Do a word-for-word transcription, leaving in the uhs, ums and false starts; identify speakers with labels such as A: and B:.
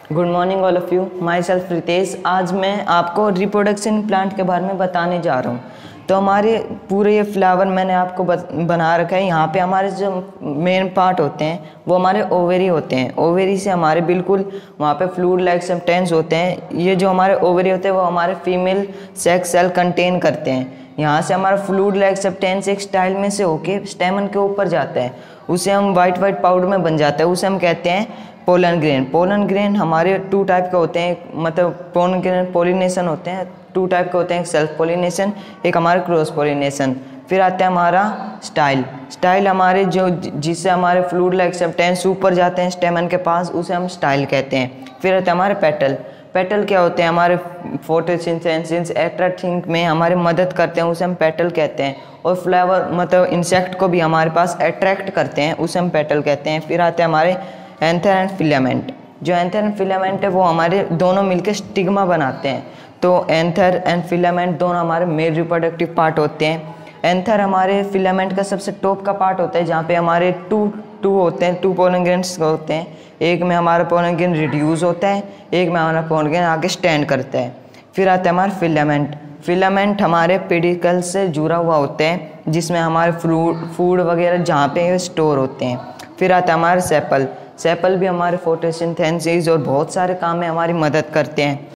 A: Good morning all of you. Myself Ritesh. आज मैं आपको रिप्रोडक्शन प्लांट के बारे में बताने जा रहा हूँ। तो हमारे पूरे ये फ्लावर मैंने आपको बना रखा है। यहाँ पे हमारे जो मेन पार्ट होते हैं वो हमारे ओवेरी होते हैं। ओवेरी से हमारे बिल्कुल वहाँ पे फ्लूइड लाइक सब्सटेंस होते हैं। ये जो हमारे ओवेरी होते हैं वो हमारे फीमेल सेक्स सेल कंटेन करते हैं। यहाँ से हमारा फ्लूइड लाइक सब्सटेंस एक स्टाइल में से होके स्टेमन के ऊपर जाता है, उसे हम वाइट वाइट पाउडर में बन जाता है, उसे हम कहते हैं पोलन ग्रेन। पोलन ग्रेन हमारे टू टाइप के होते हैं, मतलब पोलन ग्रेन पोलिनेशन होते हैं, टू टाइप के होते हैं, एक सेल्फ पोलिनेशन, एक हमारे क्रॉस पोलिनेशन। फिर आता है हमारा स्टाइल। स्टाइल हमारे जो जिससे हमारे फ्लूइड लाइक सब्सटेंस ऊपर जाते हैं स्टेमन के पास, उसे हम स्टाइल कहते हैं। फिर आता है हमारे पेटल। पेटल क्या होते हैं? हमारे फोटोसिंथेसिस अट्रैक्टिंग में हमारे मदद करते हैं, उसे हम पेटल कहते हैं। और फ्लावर मतलब इंसेक्ट को भी हमारे पास अट्रैक्ट करते हैं, उसे हम पेटल कहते हैं। फिर आते हैं हमारे एंथर एंड फिलामेंट। जो एंथर एंड फिलामेंट है वो हमारे दोनों मिलकर स्टिग्मा बनाते हैं। तो एंथर एंड फिलामेंट दोनों हमारे मेल रिप्रोडक्टिव पार्ट होते हैं। एंथर हमारे फिलामेंट का सबसे टॉप का पार्ट होता है, जहाँ पे हमारे टू टू होते हैं, टू पोलन ग्रेन्स होते हैं। एक में हमारा पोलन ग्रेन रिड्यूस होता है, एक में हमारा पोलन ग्रेन आगे स्टैंड करता है। फिर आता है हमारा फिलामेंट। फिलामेंट हमारे पेडिकल से जुड़ा हुआ होते हैं, जिसमें हमारे फ्रूट फूड वगैरह जहाँ पे स्टोर होते हैं। फिर आता है हमारा सेपल। सेपल भी हमारे फोटोसिंथेसिस और बहुत सारे काम में हमारी मदद करते हैं।